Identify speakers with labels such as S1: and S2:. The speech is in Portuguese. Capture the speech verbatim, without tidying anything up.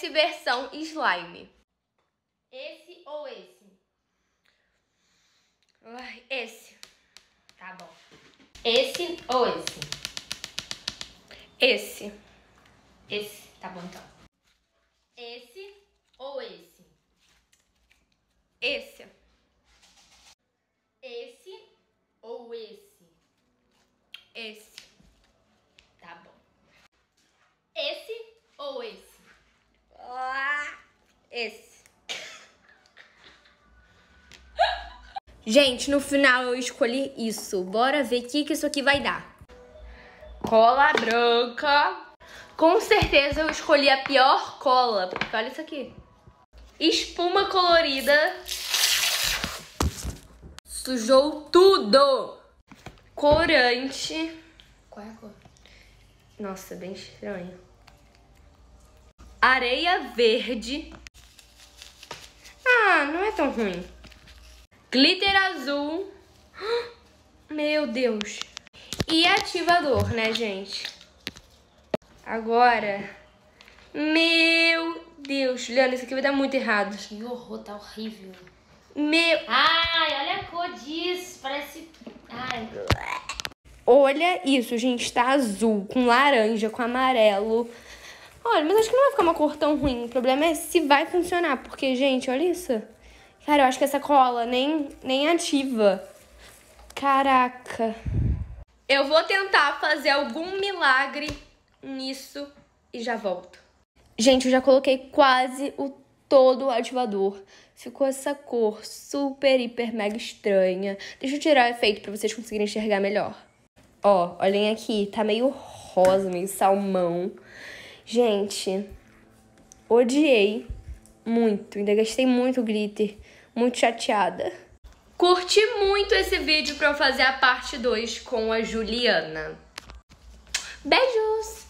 S1: esse versão slime.
S2: Esse ou esse?
S1: Ai, esse.
S2: Tá bom. Esse ou esse?
S1: Esse.
S2: Esse. Tá bom, então. Esse ou esse?
S1: Esse.
S2: Esse ou esse?
S1: Esse.
S2: Tá bom. Esse ou esse?
S1: Ah, esse. Gente, no final eu escolhi isso. Bora ver o que, que isso aqui vai dar. Cola branca. Com certeza eu escolhi a pior cola. Porque olha isso aqui. Espuma colorida. Sujou tudo. Corante.
S2: Qual é a cor?
S1: Nossa, bem estranho. Areia verde. Ah, não é tão ruim. Glitter azul. Meu Deus. E ativador, né, gente? Agora. Meu Deus. Juliana, isso aqui vai dar muito errado.
S2: Que horror, tá horrível.
S1: Meu...
S2: Ai, olha a cor disso. Parece... Ai.
S1: Olha isso, gente. Tá azul, com laranja, com amarelo. Olha, mas acho que não vai ficar uma cor tão ruim. O problema é se vai funcionar. Porque, gente, olha isso. Cara, eu acho que essa cola nem, nem ativa. Caraca. Eu vou tentar fazer algum milagre nisso e já volto. Gente, eu já coloquei quase o todo o ativador. Ficou essa cor super, hiper, mega estranha. Deixa eu tirar o efeito pra vocês conseguirem enxergar melhor. Ó, olhem aqui. Tá meio rosa, meio salmão. Gente, odiei muito. Ainda gastei muito glitter. Muito chateada. Curti muito esse vídeo pra eu fazer a parte dois com a Juliana. Beijos!